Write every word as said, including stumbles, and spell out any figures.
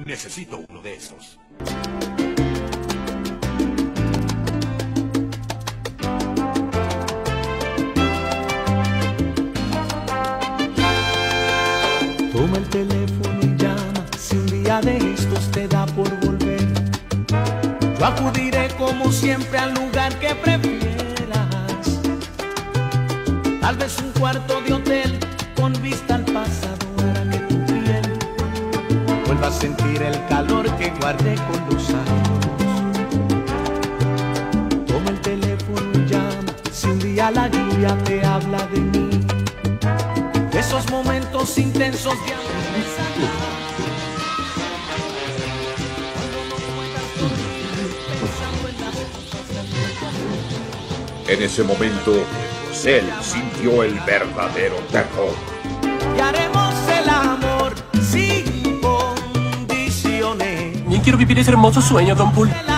Necesito uno de esos. Toma el teléfono y llama, si un día de estos te da por volver. Yo acudiré como siempre al lugar que prefieras. Tal vez un cuarto de hotel con vista al pasado hará que tu piel vuelva a sentir el calor que guardé con los años. Toma el teléfono y llama, si un día la lluvia te habla de mí, de esos momentos intensos de amor. En ese momento, Cell sintió el verdadero terror. Y haremos el amor sin condiciones. Ni quiero vivir ese hermoso sueño, Don Pool.